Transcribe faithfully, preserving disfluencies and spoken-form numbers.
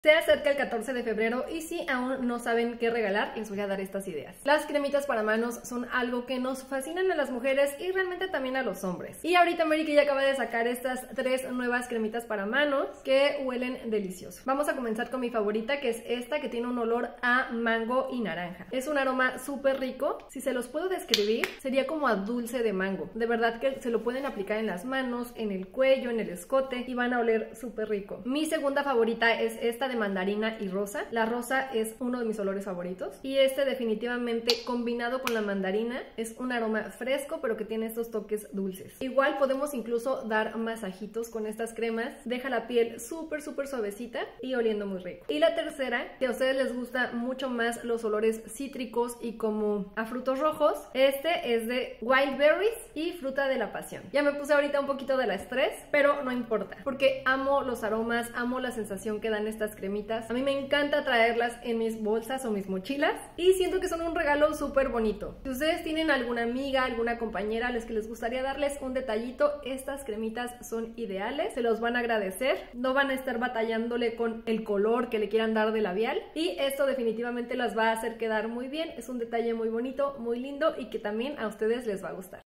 Se acerca el catorce de febrero y si aún no saben qué regalar, les voy a dar estas ideas. Las cremitas para manos son algo que nos fascinan a las mujeres y realmente también a los hombres. Y ahorita Mary Kay acaba de sacar estas tres nuevas cremitas para manos que huelen delicioso. Vamos a comenzar con mi favorita, que es esta, que tiene un olor a mango y naranja. Es un aroma súper rico. Si se los puedo describir, sería como a dulce de mango. De verdad que se lo pueden aplicar en las manos, en el cuello, en el escote y van a oler súper rico. Mi segunda favorita es esta de mandarina y rosa. La rosa es uno de mis olores favoritos y este definitivamente combinado con la mandarina es un aroma fresco pero que tiene estos toques dulces. Igual podemos incluso dar masajitos con estas cremas, deja la piel súper súper suavecita y oliendo muy rico. Y la tercera, que a ustedes les gusta mucho más los olores cítricos y como a frutos rojos, este es de Wild Berries y fruta de la pasión. Ya me puse ahorita un poquito de la estrés, pero no importa porque amo los aromas, amo la sensación que dan estas cremitas. A mí me encanta traerlas en mis bolsas o mis mochilas y siento que son un regalo súper bonito. Si ustedes tienen alguna amiga, alguna compañera a las que les gustaría darles un detallito, estas cremitas son ideales, se los van a agradecer, no van a estar batallándole con el color que le quieran dar de labial y esto definitivamente las va a hacer quedar muy bien. Es un detalle muy bonito, muy lindo y que también a ustedes les va a gustar.